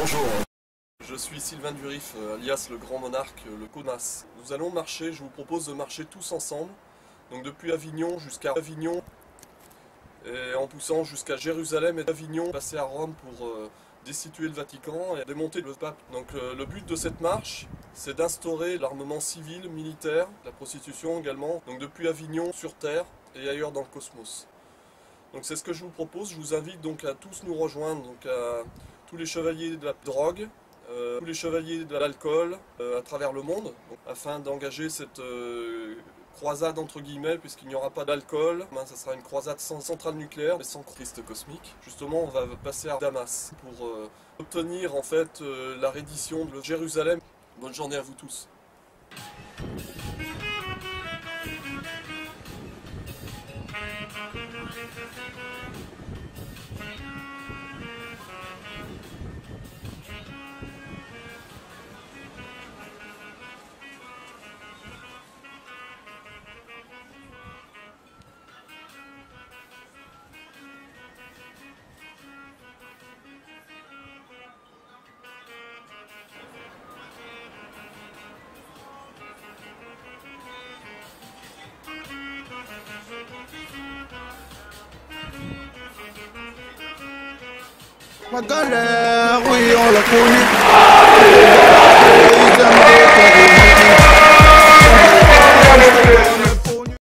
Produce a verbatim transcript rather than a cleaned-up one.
Bonjour, je suis Sylvain Durif, alias le Grand Monarque, le Conas. Nous allons marcher, je vous propose de marcher tous ensemble, donc depuis Avignon jusqu'à Avignon, et en poussant jusqu'à Jérusalem et d'Avignon, passer à Rome pour euh, destituer le Vatican et démonter le pape. Donc euh, le but de cette marche, c'est d'instaurer l'armement civil, militaire, la prostitution également, donc depuis Avignon sur Terre et ailleurs dans le cosmos. Donc c'est ce que je vous propose, je vous invite donc à tous nous rejoindre, donc à tous les chevaliers de la drogue, euh, tous les chevaliers de l'alcool euh, à travers le monde, donc, afin d'engager cette euh, croisade entre guillemets, puisqu'il n'y aura pas d'alcool, hein, ça sera une croisade sans centrale nucléaire, mais sans Christ cosmique. Justement, on va passer à Damas pour euh, obtenir en fait euh, la reddition de Jérusalem. Bonne journée à vous tous. Ma galère, oui, on la connaît.